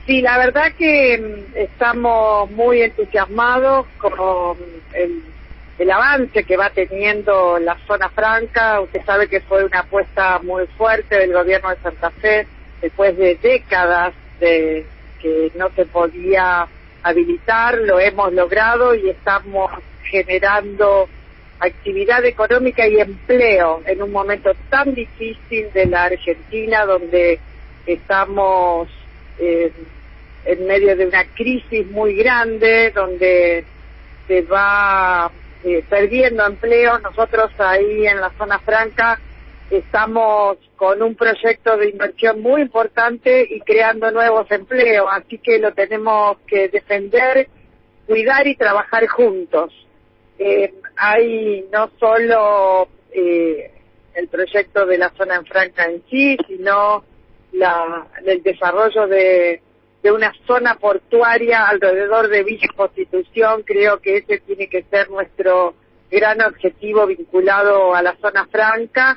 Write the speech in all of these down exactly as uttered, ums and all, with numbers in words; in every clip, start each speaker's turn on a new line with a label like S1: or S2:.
S1: Sí, la verdad que mm, estamos muy entusiasmados con el, el avance que va teniendo la zona franca. Usted sabe que fue una apuesta muy fuerte del gobierno de Santa Fe, después de décadas de que no se podía habilitar, lo hemos logrado y estamos generando actividad económica y empleo en un momento tan difícil de la Argentina, donde estamos eh, en medio de una crisis muy grande, donde se va eh, perdiendo empleo. Nosotros ahí en la zona franca estamos con un proyecto de inversión muy importante y creando nuevos empleos, así que lo tenemos que defender, cuidar y trabajar juntos. Eh, hay no solo eh, el proyecto de la zona en franca en sí, sino la, el desarrollo de, de una zona portuaria alrededor de Villa Constitución. Creo que ese tiene que ser nuestro gran objetivo vinculado a la zona franca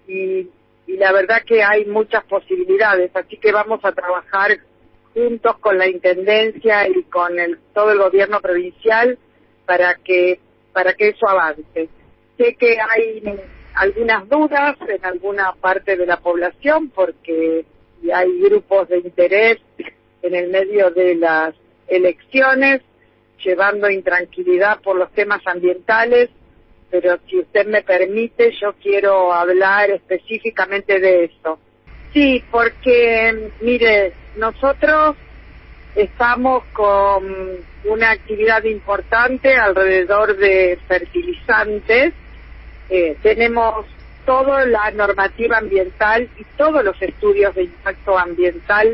S1: y, y la verdad que hay muchas posibilidades, así que vamos a trabajar juntos con la Intendencia y con el, todo el gobierno provincial para que para que eso avance. Sé que hay algunas dudas en alguna parte de la población porque hay grupos de interés en el medio de las elecciones, llevando intranquilidad por los temas ambientales, pero si usted me permite, yo quiero hablar específicamente de eso. Sí, porque, mire, nosotros estamos con una actividad importante alrededor de fertilizantes. Eh, tenemos toda la normativa ambiental y todos los estudios de impacto ambiental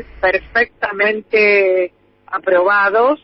S1: perfectamente aprobados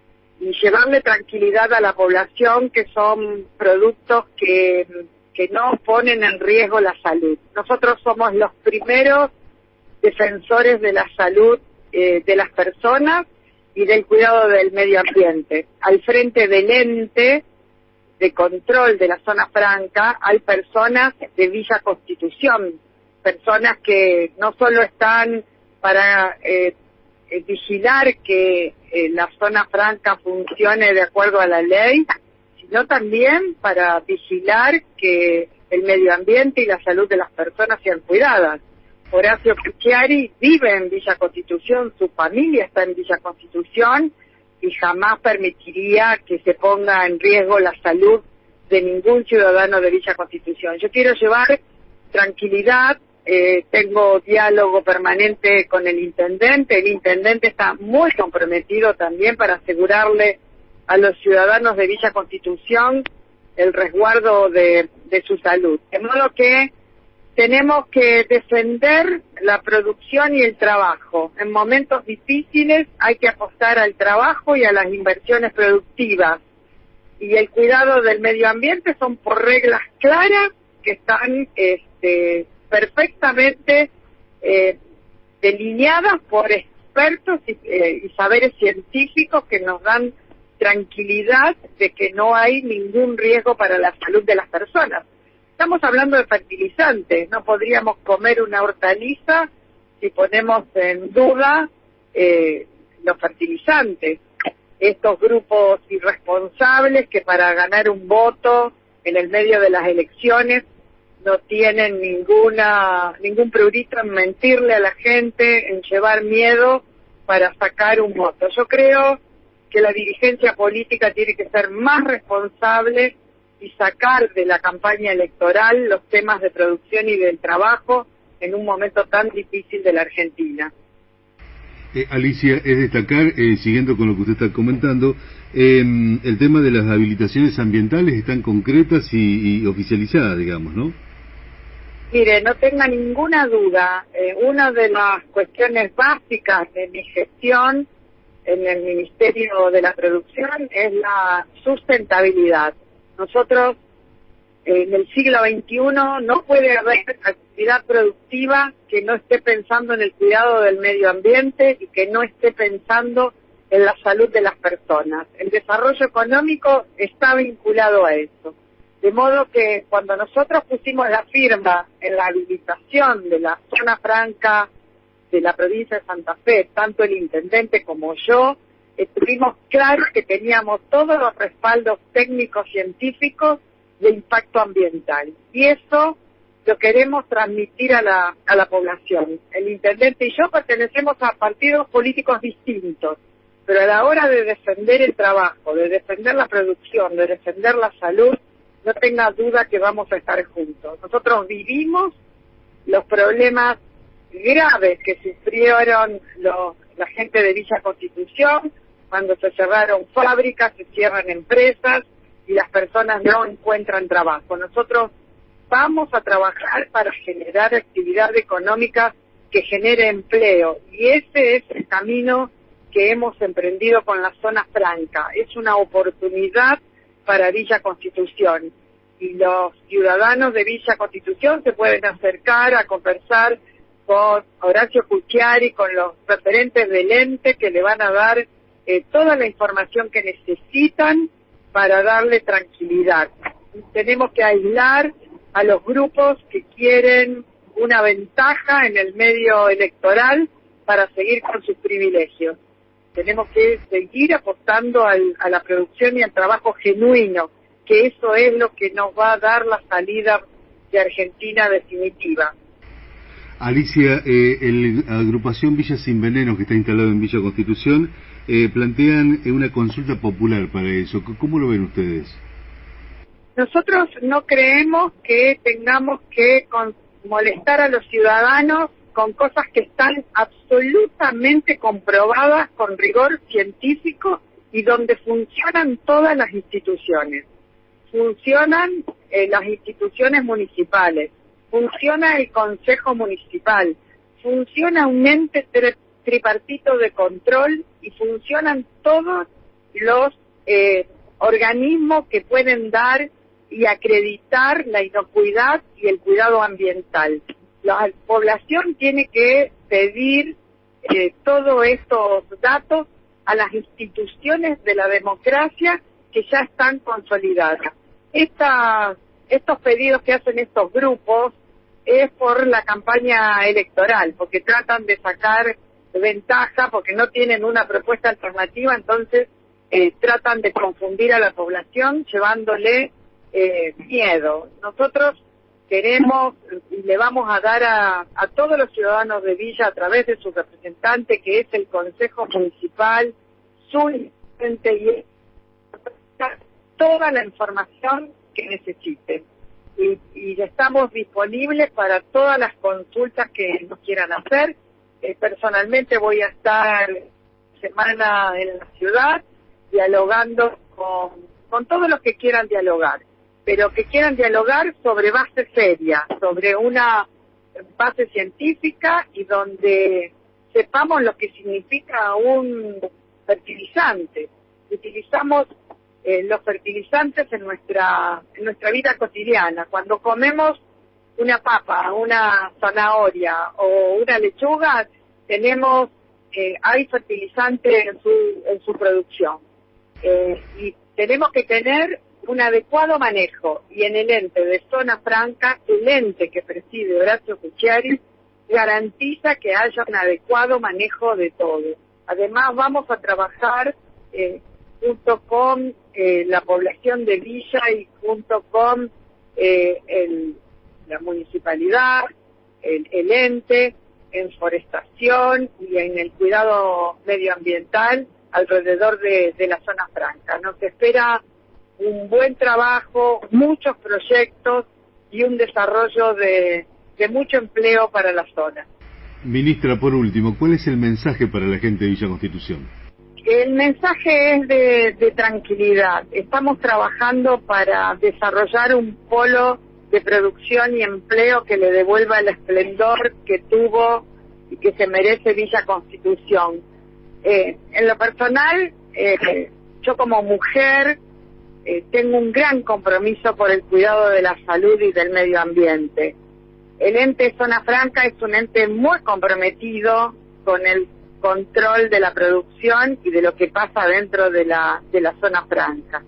S1: y llevarle tranquilidad a la población que son productos que, que no ponen en riesgo la salud. Nosotros somos los primeros defensores de la salud eh, de las personas y del cuidado del medio ambiente. Al frente del ente de control de la zona franca hay personas de Villa Constitución, personas que no solo están para eh, eh, vigilar que eh, la zona franca funcione de acuerdo a la ley, sino también para vigilar que el medio ambiente y la salud de las personas sean cuidadas. Horacio Pucchiari vive en Villa Constitución, su familia está en Villa Constitución y jamás permitiría que se ponga en riesgo la salud de ningún ciudadano de Villa Constitución. Yo quiero llevar tranquilidad, eh, tengo diálogo permanente con el intendente, el intendente está muy comprometido también para asegurarle a los ciudadanos de Villa Constitución el resguardo de, de su salud. De modo que tenemos que defender la producción y el trabajo. En momentos difíciles hay que apostar al trabajo y a las inversiones productivas. Y el cuidado del medio ambiente son por reglas claras que están este, perfectamente eh, delineadas por expertos y, eh, y saberes científicos que nos dan tranquilidad de que no hay ningún riesgo para la salud de las personas. Estamos hablando de fertilizantes, no podríamos comer una hortaliza si ponemos en duda eh, los fertilizantes. Estos grupos irresponsables que para ganar un voto en el medio de las elecciones no tienen ninguna ningún prurito en mentirle a la gente, en llevar miedo para sacar un voto. Yo creo que la dirigencia política tiene que ser más responsable y sacar de la campaña electoral los temas de producción y del trabajo en un momento tan difícil de la Argentina.
S2: Eh, Alicia, es destacar, eh, siguiendo con lo que usted está comentando, eh, el tema de las habilitaciones ambientales están concretas y, y oficializadas, digamos, ¿no?
S1: Mire, no tenga ninguna duda, eh, una de las cuestiones básicas de mi gestión en el Ministerio de la Producción es la sustentabilidad. Nosotros, eh, en el siglo veintiuno, no puede haber actividad productiva que no esté pensando en el cuidado del medio ambiente y que no esté pensando en la salud de las personas. El desarrollo económico está vinculado a eso. De modo que cuando nosotros pusimos la firma en la habilitación de la zona franca de la provincia de Santa Fe, tanto el intendente como yo, estuvimos claros que teníamos todos los respaldos técnicos científicos de impacto ambiental. Y eso lo queremos transmitir a la, a la población. El intendente y yo pertenecemos a partidos políticos distintos, pero a la hora de defender el trabajo, de defender la producción, de defender la salud, no tenga duda que vamos a estar juntos. Nosotros vivimos los problemas graves que sufrieron los, la gente de Villa Constitución, cuando se cerraron fábricas, se cierran empresas y las personas no encuentran trabajo. Nosotros vamos a trabajar para generar actividad económica que genere empleo, y ese es el camino que hemos emprendido con la zona franca. Es una oportunidad para Villa Constitución, y los ciudadanos de Villa Constitución se pueden acercar a conversar con Horacio Cucchiari, con los referentes del ente, que le van a dar eh, toda la información que necesitan para darle tranquilidad. Tenemos que aislar a los grupos que quieren una ventaja en el medio electoral para seguir con sus privilegios. Tenemos que seguir apostando al, a la producción y al trabajo genuino, que eso es lo que nos va a dar la salida de Argentina definitiva.
S2: Alicia, eh, el, la agrupación Villa Sin Veneno, que está instalado en Villa Constitución, eh, plantean eh, una consulta popular para eso. ¿Cómo lo ven ustedes?
S1: Nosotros no creemos que tengamos que con, molestar a los ciudadanos con cosas que están absolutamente comprobadas con rigor científico y donde funcionan todas las instituciones. Funcionan eh, las instituciones municipales, funciona el Consejo Municipal, funciona un ente tri tripartito de control y funcionan todos los eh, organismos que pueden dar y acreditar la inocuidad y el cuidado ambiental. La población tiene que pedir eh, todos estos datos a las instituciones de la democracia que ya están consolidadas. Esta, estos pedidos que hacen estos grupos es por la campaña electoral, porque tratan de sacar ventaja, porque no tienen una propuesta alternativa, entonces eh, tratan de confundir a la población llevándole eh, miedo. Nosotros queremos y le vamos a dar a, a todos los ciudadanos de Villa, a través de su representante, que es el Consejo Municipal, su intendente, y toda la información que necesiten. Y, y estamos disponibles para todas las consultas que nos quieran hacer. Eh, personalmente voy a estar semana en la ciudad dialogando con, con todos los que quieran dialogar, pero que quieran dialogar sobre base seria, sobre una base científica y donde sepamos lo que significa un fertilizante. Utilizamos eh, los fertilizantes en nuestra en nuestra vida cotidiana. Cuando comemos una papa, una zanahoria o una lechuga, tenemos eh, hay fertilizante en su en su producción, eh, y tenemos que tener un adecuado manejo, y en el ente de zona franca, el ente que preside Horacio Cucchiari garantiza que haya un adecuado manejo de todo. Además vamos a trabajar eh, junto con eh, la población de Villa y junto con eh, el, la municipalidad, el, el ente, en forestación y en el cuidado medioambiental alrededor de, de la zona franca. Nos espera un buen trabajo, muchos proyectos y un desarrollo de, de mucho empleo para la zona.
S2: Ministra, por último, ¿cuál es el mensaje para la gente de Villa Constitución?
S1: El mensaje es de, de tranquilidad. Estamos trabajando para desarrollar un polo de producción y empleo que le devuelva el esplendor que tuvo y que se merece Villa Constitución. Eh, en lo personal, eh, yo como mujer eh, tengo un gran compromiso por el cuidado de la salud y del medio ambiente. El ente Zona Franca es un ente muy comprometido con el control de la producción y de lo que pasa dentro de la de la zona franca.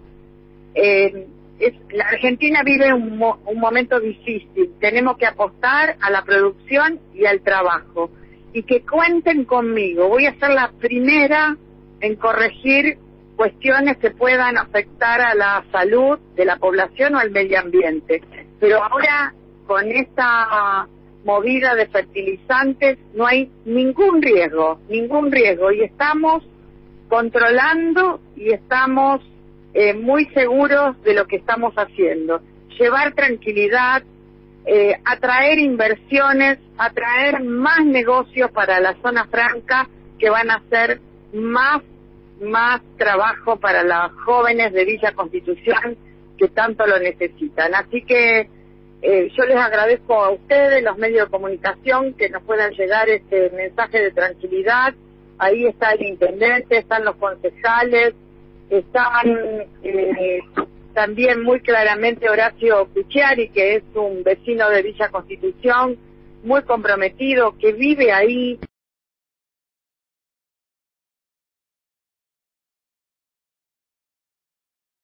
S1: Eh, es, la Argentina vive un, un momento difícil. Tenemos que apostar a la producción y al trabajo. y que cuenten conmigo. Voy a ser la primera en corregir cuestiones que puedan afectar a la salud de la población o al medio ambiente. Pero ahora, con esta movida de fertilizantes, no hay ningún riesgo, ningún riesgo, y estamos controlando y estamos eh, muy seguros de lo que estamos haciendo. Llevar tranquilidad, eh, atraer inversiones, atraer más negocios para la zona franca, que van a hacer más más trabajo para los jóvenes de Villa Constitución que tanto lo necesitan. Así que eh, yo les agradezco a ustedes, los medios de comunicación, que nos puedan llegar este mensaje de tranquilidad. Ahí está el intendente, están los concejales, están eh, también muy claramente Horacio Cucciari, que es un vecino de Villa Constitución, muy comprometido, que vive ahí.